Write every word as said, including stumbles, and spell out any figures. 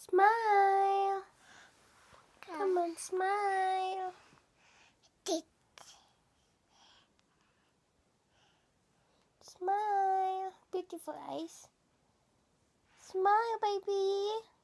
Smile. Come on, smile. Smile. Beautiful eyes. Smile, baby.